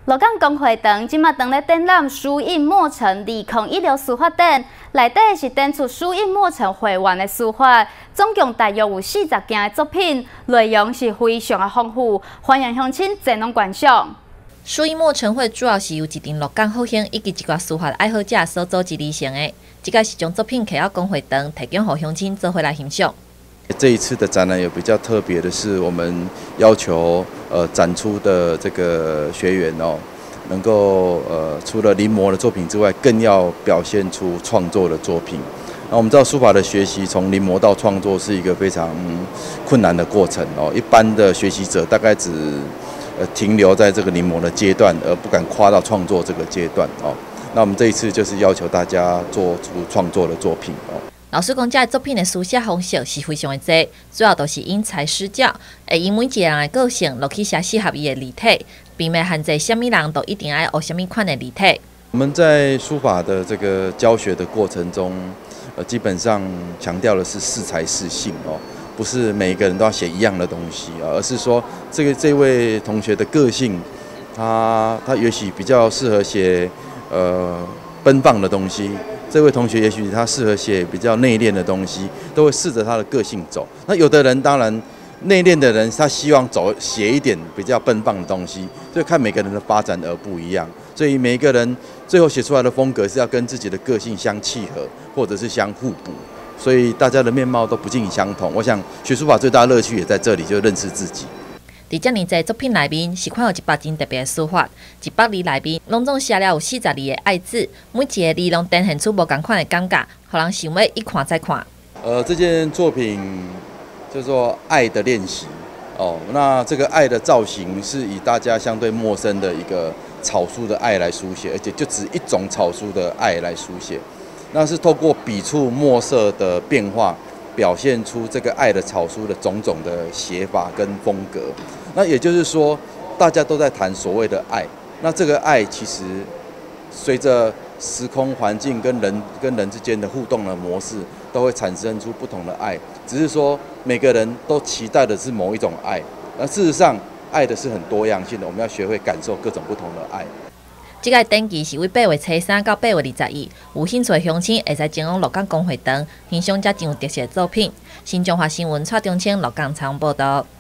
鹿港公会堂即马当咧展览书印墨城2016书法展，内底是展出书印墨城会员的书法，总共大约有40件的作品，内容是非常的丰富，欢迎乡亲前往观赏。 书印墨城会主要是由一群鹿港好乡以及一寡书法爱好者所组织而成的，即个是将作品摕到公会堂，提供给乡亲做伙来欣赏。 这一次的展览有比较特别的是，我们要求展出的这个学员哦，能够除了临摹的作品之外，更要表现出创作的作品。那我们知道书法的学习从临摹到创作是一个非常困难的过程哦，一般的学习者大概只停留在这个临摹的阶段，而不敢跨到创作这个阶段哦。那我们这一次就是要求大家做出创作的作品哦。 老师讲，这作品的书写方式是非常的多，主要都是因材施教，会因每一个人的个性落去写适合伊的字体，并未限制什么人都一定要学什么款的字体。 我们在书法的这个教学的过程中，基本上强调的是适才适性哦，不是每一个人都要写一样的东西啊，而是说这位同学的个性，他也许比较适合写奔放的东西。这位同学也许他适合写比较内敛的东西，都会试着他的个性走。那有的人当然内敛的人，他希望写一点比较奔放的东西，所以看每个人的发展而不一样。所以每一个人最后写出来的风格是要跟自己的个性相契合，或者是相互补。所以大家的面貌都不尽相同。我想学书法最大的乐趣也在这里，就认识自己。 伫遮尔侪作品内面，是看到100真特别的书法，100字内面拢总写了有40字的爱字，每一个字拢呈现出无同款的感觉，互人想要一看再看。 这件作品叫做《爱的练习》哦。那这个爱的造型是以大家相对陌生的一个草书的爱来书写，而且就只一种草书的爱来书写。那是透过笔触墨色的变化，表现出这个爱的草书的种种的写法跟风格。那也就是说，大家都在谈所谓的爱。那这个爱其实随着时空环境跟人之间的互动的模式，都会产生出不同的爱。只是说每个人都期待的是某一种爱，而事实上，爱的是很多样性的。我们要学会感受各种不同的爱。 这个展期是为8月初3到8月21，有兴趣的乡亲会使前往鹿港公会堂欣赏这真有特色的作品。新中华新闻蔡中清鹿港采访报道。